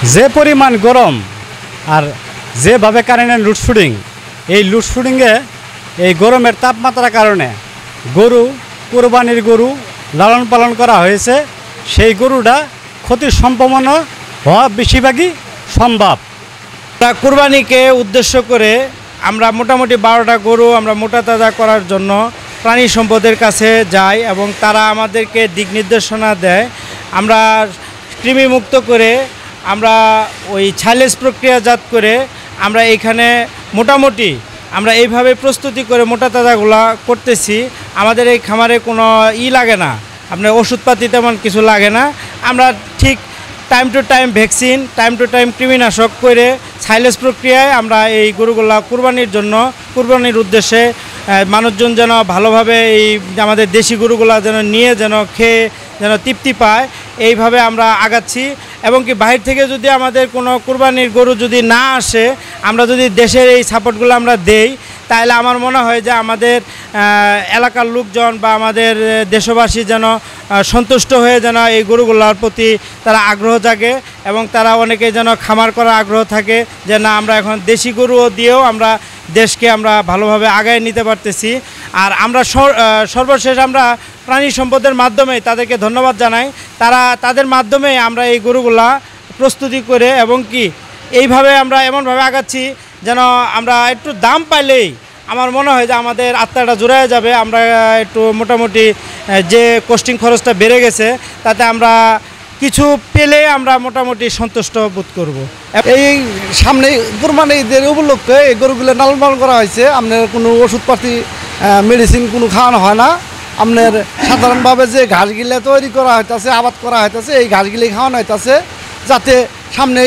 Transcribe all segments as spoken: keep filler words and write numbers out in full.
যে পরিমাণ গরম আর যেভাবে কারেন্টের লোডশেডিং, এই লোডশেডিংয়ে এই গরমের তাপমাত্রার কারণে গরু, কোরবানির গরু লালন পালন করা হয়েছে, সেই গরুটা ক্ষতির সম্ভাবনা হওয়া বেশিরভাগই সম্ভব। কুরবানিকে উদ্দেশ্য করে আমরা মোটামুটি বারোটা গরু আমরা মোটা তাজা করার জন্য প্রাণী সম্পদের কাছে যাই এবং তারা আমাদেরকে দিক নির্দেশনা দেয়। আমরা কৃমিমুক্ত করে আমরা ওই ছাইলেজ প্রক্রিয়াজাত করে আমরা এইখানে মোটামুটি আমরা এইভাবে প্রস্তুতি করে মোটা তাজাগুলা করতেছি। আমাদের এই খামারে কোনো ই লাগে না, আপনার ওষুধপাতি তেমন কিছু লাগে না। আমরা ঠিক time to time vaccine, time to time কৃমিনাশক করে ছাইলেজ প্রক্রিয়ায় আমরা এই গরুগুলা কুরবানির জন্য, কুরবানির উদ্দেশ্যে মানুষজন যেন ভালোভাবে এই আমাদের দেশি গরুগুলা যেন নিয়ে যেন খেয়ে যেন তৃপ্তি পায়, এইভাবে আমরা আগাচ্ছি। এবং কি বাহির থেকে যদি আমাদের কোনো কুরবানির গরু যদি না আসে, আমরা যদি দেশের এই সাপোর্টগুলো আমরা দেই, তাহলে আমার মনে হয় যে আমাদের এলাকার লোকজন বা আমাদের দেশবাসী যেন সন্তুষ্ট হয়ে যেন এই গরুগুলোর প্রতি তারা আগ্রহ জাগে এবং তারা অনেকে যেন খামার করার আগ্রহ থাকে যে না, আমরা এখন দেশি গরুও দিয়েও আমরা দেশকে আমরা ভালোভাবে আগায় নিতে পারতেছি। আর আমরা সর্বশেষ আমরা প্রাণী সম্পদের মাধ্যমে তাদেরকে ধন্যবাদ জানাই। তারা তাদের মাধ্যমে আমরা এই গরুগুলা প্রস্তুতি করে এবং কি এইভাবে আমরা এমনভাবে আগাচ্ছি যেন আমরা একটু দাম পাইলেই আমার মনে হয় যে আমাদের আত্মাটা জোড়ায় যাবে। আমরা একটু মোটামুটি যে কস্টিং খরচটা বেড়ে গেছে তাতে আমরা কিছু পেলে আমরা মোটামুটি সন্তুষ্ট বোধ করব। এই সামনে কোরবানি ঈদের উপলক্ষে এই গরুগুলো লালন পালন করা হয়েছে। আপনার কোনো ওষুধপাতি মেডিসিন কোনো খাওয়ানো হয় না। আপনার সাধারণভাবে যে ঘাসগুলো তৈরি করা হইতেছে, আবাদ করা হইতেছে, এই ঘাসগুলি খাওয়ানো হইতেছে যাতে সামনে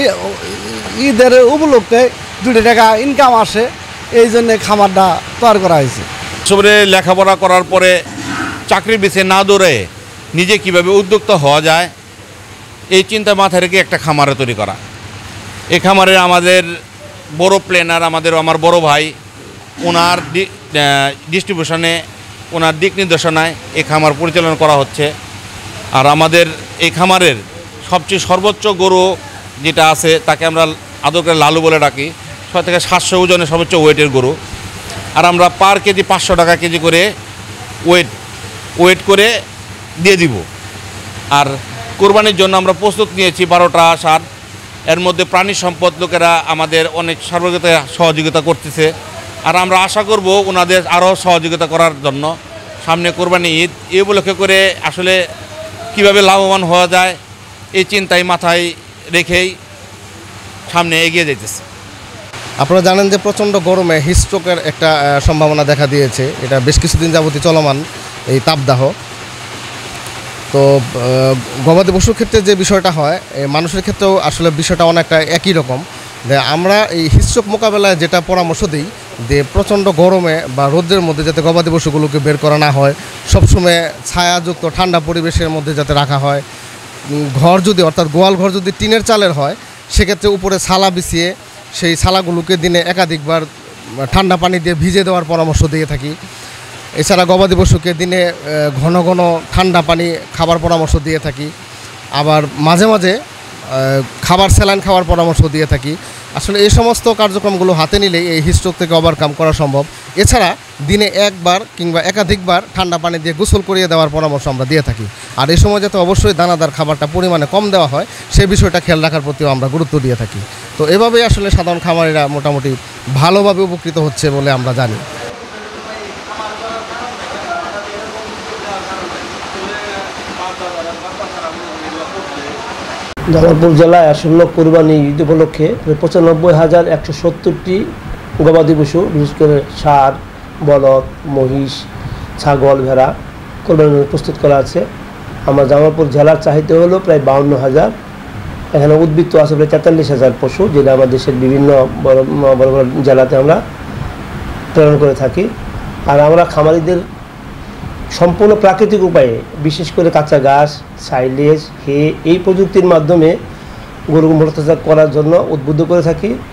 ঈদের উপলক্ষে দুটো টাকা ইনকাম আসে, এই জন্যে খামারটা তৈরি করা হয়েছে। সবরে লেখাপড়া করার পরে চাকরির পিছে না দৌড়ে নিজে কিভাবে উদ্যোক্তা হওয়া যায়, এই চিন্তা মাথায় রেখে একটা খামারে তৈরি করা। এই খামারে আমাদের বড় প্ল্যানার, আমাদের আমার বড় ভাই, ওনার ডিস্ট্রিবিউশনে, ওনার দিক নির্দেশনায় এই খামার পরিচালনা করা হচ্ছে। আর আমাদের এই খামারের সবচেয়ে সর্বোচ্চ গরু যেটা আছে তাকে আমরা আদর করে লালু বলে ডাকি, ছয় থেকে সাতশো ওজনের সর্বোচ্চ ওয়েটের গরু। আর আমরা পার কেজি পাঁচশো টাকা কেজি করে ওয়েট ওয়েট করে দিয়ে দিব। আর কোরবানির জন্য আমরা প্রস্তুত নিয়েছি বারোটা সার। এর মধ্যে প্রাণী সম্পদ লোকেরা আমাদের অনেক সর্বগত সহযোগিতা করতেছে। আর আমরা আশা করব ওনাদের আরও সহযোগিতা করার জন্য। সামনে কোরবানি ঈদ, এই উপলক্ষে করে আসলে কিভাবে লাভবান হওয়া যায় এই চিন্তাই মাথায় রেখেই সামনে এগিয়ে যাইতেছে। আপনারা জানেন যে প্রচণ্ড গরমে হিটস্ট্রোকের একটা সম্ভাবনা দেখা দিয়েছে। এটা বেশ কিছুদিন যাবতীয় চলমান এই তাপদাহ। তো গবাদি পশুর ক্ষেত্রে যে বিষয়টা হয়, মানুষের ক্ষেত্রেও আসলে বিষয়টা অনেকটা একই রকম। যে আমরা এই হিটস্ট্রোক মোকাবেলায় যেটা পরামর্শ দিই যে প্রচণ্ড গরমে বা রোদের মধ্যে যাতে গবাদি পশুগুলোকে বের করা না হয়, সবসময় ছায়াযুক্ত ঠান্ডা পরিবেশের মধ্যে যাতে রাখা হয়। ঘর যদি অর্থাৎ গোয়াল ঘর যদি টিনের চালের হয়, সেক্ষেত্রে উপরে ছালা বিছিয়ে সেই ছালাগুলোকে দিনে একাধিকবার ঠান্ডা পানি দিয়ে ভিজে দেওয়ার পরামর্শ দিয়ে থাকি। এছাড়া গবাদি পশুকে দিনে ঘন ঘন ঠান্ডা পানি খাবার পরামর্শ দিয়ে থাকি। আবার মাঝে মাঝে খাবার স্যালাইন খাওয়ার পরামর্শ দিয়ে থাকি। আসলে এই সমস্ত কার্যক্রমগুলো হাতে নিলেই এই হিটস্ট্রোক থেকে ওভারকাম করা সম্ভব। এছাড়া দিনে একবার কিংবা একাধিকবার ঠান্ডা পানি দিয়ে গোসল করিয়ে দেওয়ার পরামর্শ আমরা দিয়ে থাকি। আর এই সময় যাতে অবশ্যই দানাদার খাবারটা পরিমাণে কম দেওয়া হয়, সেই বিষয়টা খেয়াল রাখার প্রতিও আমরা গুরুত্ব দিয়ে থাকি। তো এভাবেই আসলে সাধারণ খামারিরা মোটামুটি ভালোভাবে উপকৃত হচ্ছে বলে আমরা জানি। জামালপুর জেলায় আসন্ন কোরবানি ঈদ উপলক্ষে পঁচানব্বই হাজার একশো সত্তরটি গবাদি পশু, বিশেষ করে ষাঁড়, বলদ, মহিষ, ছাগল, ভেড়া কোরবানি প্রস্তুত করা আছে। আমার জামালপুর জেলার চাহিদা হলো প্রায় বাউন্ন হাজার। এখানে উদ্বৃত্ত আছে প্রায় তেতাল্লিশ হাজার পশু, যেটা আমার দেশের বিভিন্ন বড় বড় বড় জেলাতে আমরা প্রেরণ করে থাকি। আর আমরা খামারিদের সম্পূর্ণ প্রাকৃতিক উপায়ে, বিশেষ করে কাঁচা ঘাস, সাইলেজ, হে এই প্রযুক্তির মাধ্যমে গরু মোটা তাজা করার জন্য উদ্বুদ্ধ করে থাকি।